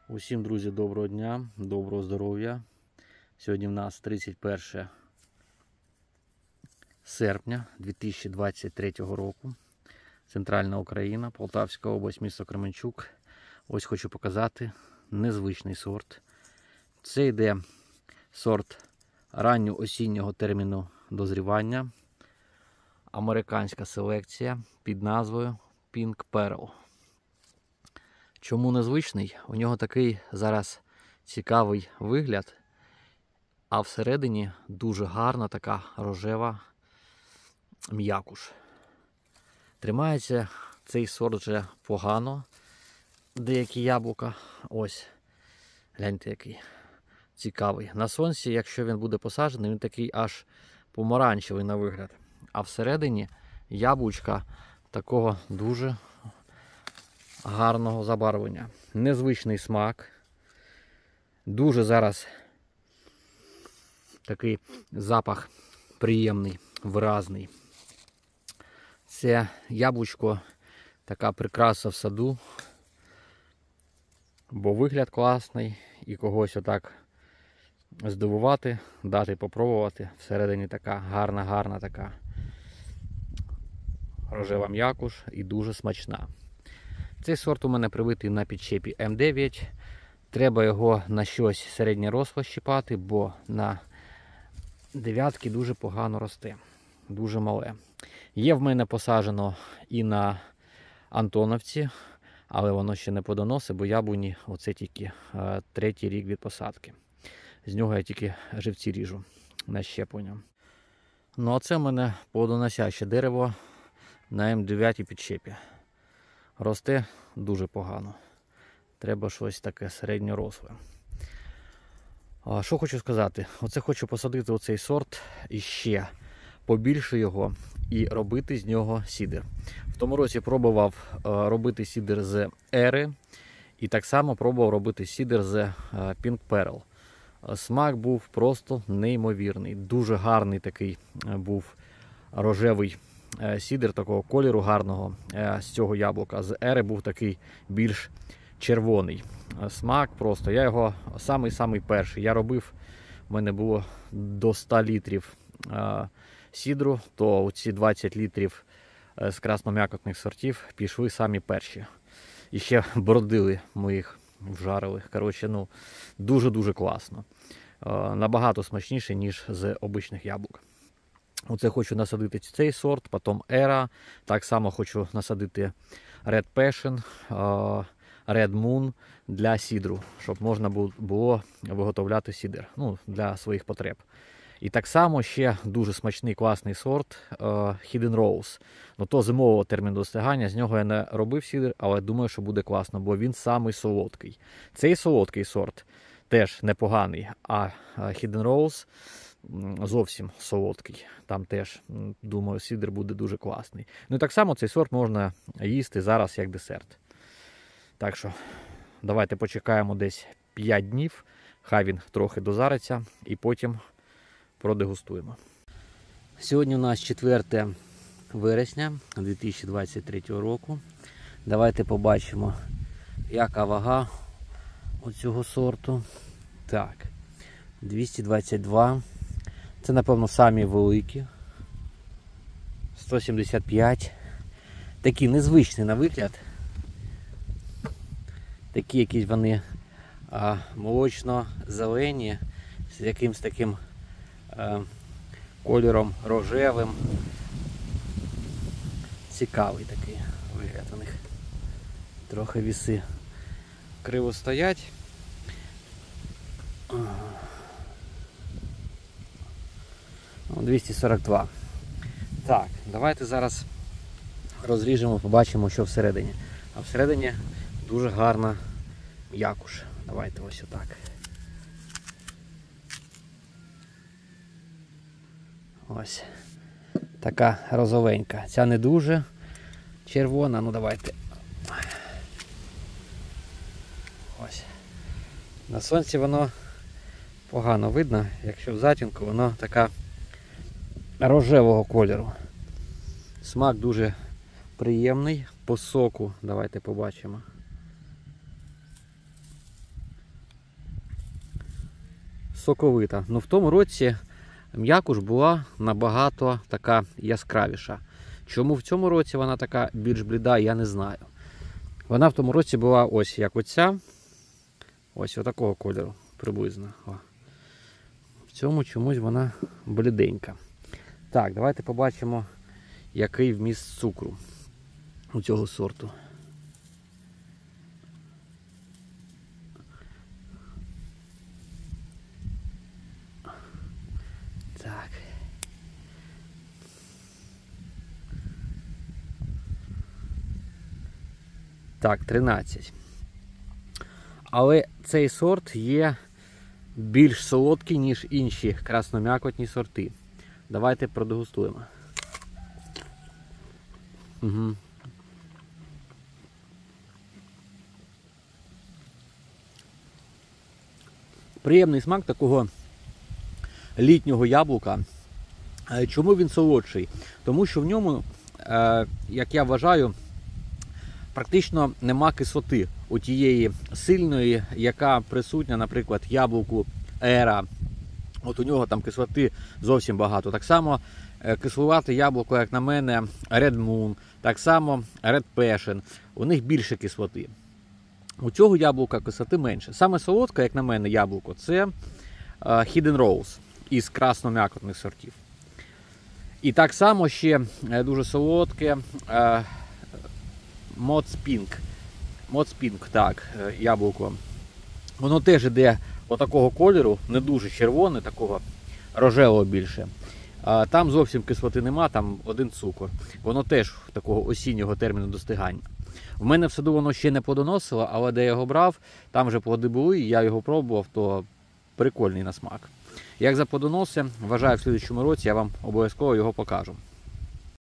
Усім, друзі, доброго дня, доброго здоров'я. Сьогодні в нас 31 серпня 2023 року. Центральна Україна, Полтавська область, місто Кременчук. Ось хочу показати незвичний сорт. Це йде сорт ранньоосіннього терміну дозрівання. Американська селекція під назвою Pink Pearl. Чому незвичний? У нього такий зараз цікавий вигляд, а всередині дуже гарна така рожева м'якуш. Тримається цей сорт вже погано. Деякі яблука, ось, гляньте який цікавий. На сонці, якщо він буде посаджений, він такий аж помаранчевий на вигляд. А всередині яблучка такого дуже гарного забарвлення. Незвичний смак. Дуже зараз такий запах приємний, виразний. Це яблучко така прикраса в саду, бо вигляд класний і когось отак здивувати, дати попробувати. Всередині така гарна така рожева м'якуш і дуже смачна. Цей сорт у мене привитий на підчепі М9. Треба його на щось середнє росло щіпати, бо на дев'ятки дуже погано росте. Дуже мале. Є в мене посаджено і на Антоновці, але воно ще не плодоносить, бо яблуні оце тільки третій рік від посадки. З нього я тільки живці ріжу на щеплення. Ну а це в мене плодоносяще дерево на М9 підчепі. Росте дуже погано. Треба щось таке середньоросле. Що хочу сказати? Оце хочу посадити оцей сорт і ще побільше його і робити з нього сідр. В тому році пробував робити сідр з Ери і так само пробував робити сідр з Pink Pearl. Смак був просто неймовірний. Дуже гарний такий був рожевий сідр такого кольору гарного з цього яблука. З Ери був такий більш червоний. Смак просто. Я його самий перший. Я робив, в мене було до 100 літрів сідру, то ці 20 літрів з красном'якотних сортів пішли самі перші. І ще бродили, ми їх вжарили. Коротше, ну, дуже-дуже класно. Набагато смачніше, ніж з обичних яблук. Оце хочу насадити цей сорт, потім Era. Так само хочу насадити Red Passion, Red Moon для сідру, щоб можна було виготовляти сідр, ну, для своїх потреб. І так само ще дуже смачний, класний сорт Hidden Rose. Ну, то зимового терміну достигання, з нього я не робив сідр, але думаю, що буде класно, бо він самий солодкий. Цей солодкий сорт теж непоганий, а Hidden Rose зовсім солодкий. Там теж, думаю, сідр буде дуже класний. Ну і так само цей сорт можна їсти зараз як десерт. Так що, давайте почекаємо десь 5 днів, хай він трохи дозариться і потім продегустуємо. Сьогодні у нас 4 вересня 2023 року. Давайте побачимо, яка вага оцього сорту. Так, 222. Це, напевно, самі великі. 175. Такі незвичні на вигляд. Такі якісь вони молочно-зелені, з якимось таким кольором рожевим. Цікавий такий вигляд у них. Трохи віси криво стоять. 242. Так, давайте зараз розріжемо, побачимо, що всередині. А всередині дуже гарна м'якуш. Давайте ось отак. Ось. Така розовенька. Ця не дуже червона, ну давайте. Ось. На сонці воно погано видно, якщо в затінку воно така рожевого кольору. Смак дуже приємний. По соку давайте побачимо. соковита. Ну в тому році м'якуш була набагато така яскравіша. Чому в цьому році вона така більш бліда, я не знаю. Вона в тому році була ось як оця. Ось отакого кольору приблизно. О. В цьому чомусь вона бліденька. Так, давайте побачимо, який вміст цукру у цього сорту. Так. Так, 13. Але цей сорт є більш солодкий, ніж інші красном'якотні сорти. Давайте продегустуємо. Угу. Приємний смак такого літнього яблука. Чому він солодший? Тому що в ньому, як я вважаю, практично нема кислоти у тієї сильної, яка присутня, наприклад, яблуку Ера. От у нього там кислоти зовсім багато. Так само кислувате яблуко, як на мене, Red Moon, так само Red Passion. У них більше кислоти. У цього яблука кислоти менше. Саме солодке, як на мене, яблуко, це Hidden Rose із красном'якотних сортів. І так само ще дуже солодке Mott's Pink, так, яблуко. Воно теж іде отакого кольору, не дуже червоне, такого рожевого більше. Там зовсім кислоти нема, там один цукор. Воно теж такого осіннього терміну достигання. В мене в саду воно ще не плодоносило, але де я його брав, там вже плоди були, і я його пробував, то прикольний на смак. Як заплодоносить, вважаю, в слідчому році я вам обов'язково його покажу.